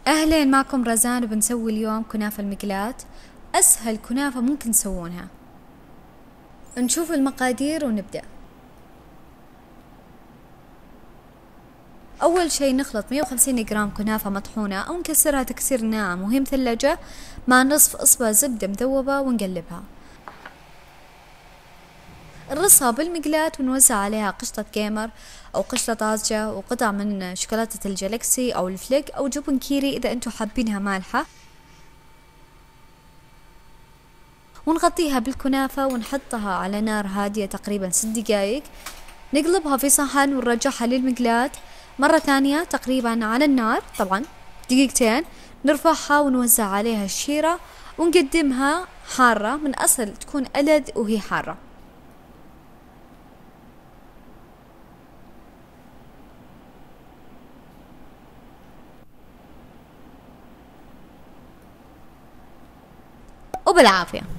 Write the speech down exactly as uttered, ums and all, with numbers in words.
أهلين، معكم رزان وبنسوي اليوم كنافة المقلاة. أسهل كنافة ممكن تسوونها. نشوف المقادير ونبدأ. أول شي نخلط مية وخمسين جرام كنافة مطحونة أو نكسرها تكسير ناعم وهي مثلجة مع نصف إصبع زبدة مذوبة ونقلبها. نرصها بالمقلاة ونوزع عليها قشطة جيمر أو قشطة طازجة وقطع من شوكولاتة الجالكسي أو الفليك أو جبن كيري إذا أنتوا حابينها مالحة، ونغطيها بالكنافة ونحطها على نار هادية تقريبا ست دقايق. نقلبها في صحن ونرجعها للمقلاة مرة ثانية تقريبا على النار طبعا دقيقتين. نرفعها ونوزع عليها الشيرة ونقدمها حارة، من أصل تكون ألذ وهي حارة. وبالعافية.